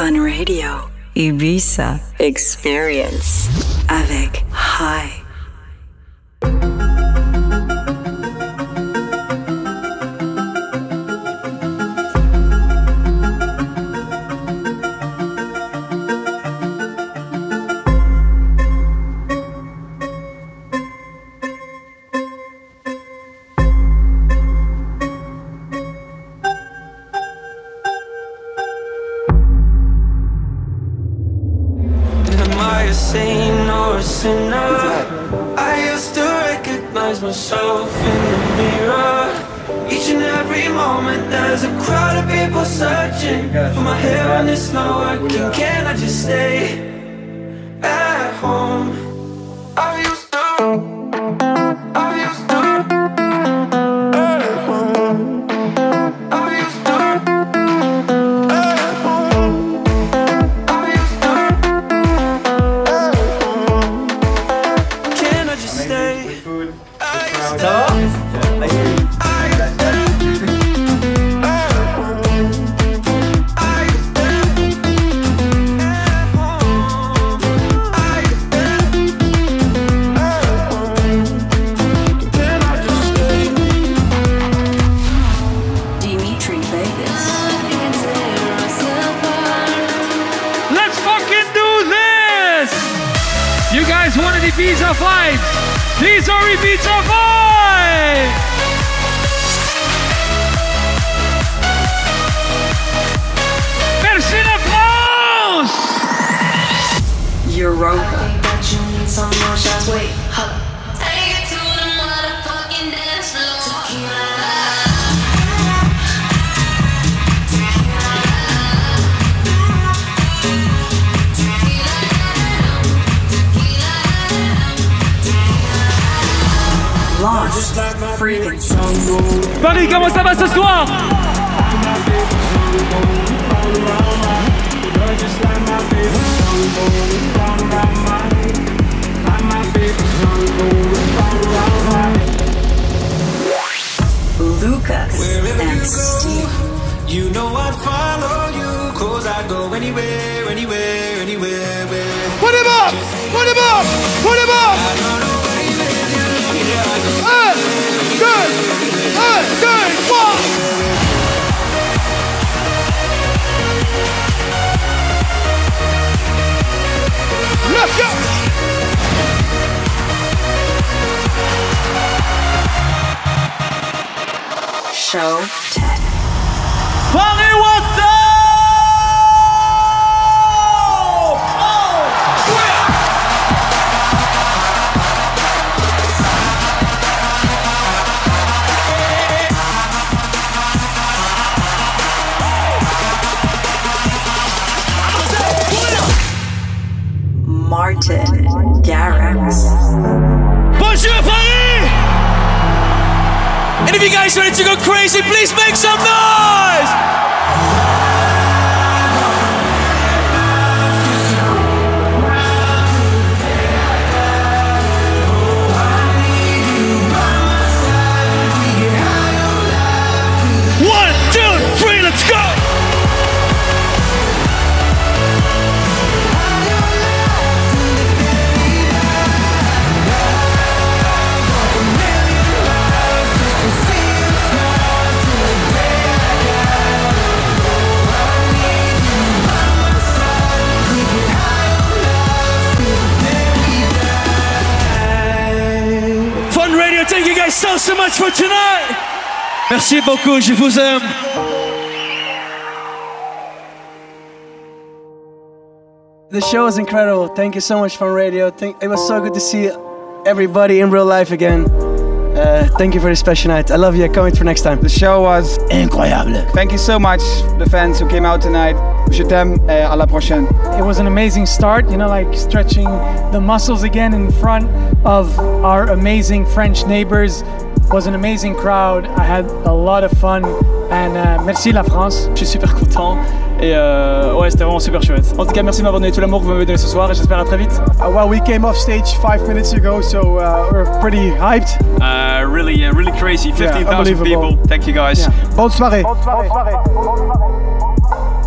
Fun Radio, Ibiza Experience avec High. Myself in the mirror. Each and every moment there's a crowd of people searching for my hair and it's not working. Can I just stay at home? I used to at home. I used to at home. I used to at home. Can I just stay? Ça va? Dimitri Vegas. Let's fucking do this! You guys wanted Ibiza vibes? These are Ibiza vibes! Merci la France! Europa. Lost Frequencies. Paris, comment ça va ce soir? Lucas and Steve. You know I'd follow you, cause I'd go anywhere, anywhere, anywhere. Put him up! Put him up! Put him up! Un, deux, trois! Let's go! Show 10. Paris, what's up? Martin Garrix. Bonjour Paris! And if you guys ready to go crazy, please make some noise! One, two, three, let's go! Fun Radio, thank you guys so much for tonight. Merci beaucoup, je vous aime. The show was incredible. Thank you so much, Fun Radio. It was so good to see everybody in real life again. Thank you for this special night. I love you. I can't wait for next time. The show was incroyable. Thank you so much, the fans who came out tonight. Je t'aime. À la prochaine. It was an amazing start, you know, like stretching the muscles again in front of our amazing French neighbors. It was an amazing crowd. I had a lot of fun. And merci la France. Je suis super content. Et ouais, c'était vraiment super chouette. En tout cas, merci de m'avoir donné tout l'amour que vous m'avez donné ce soir et j'espère à très vite. Well, we came off stage 5 minutes ago, so we're pretty hyped. Really crazy. 15,000 people. Thank you guys. Bonne soirée. Bonne soirée. Bonne soirée.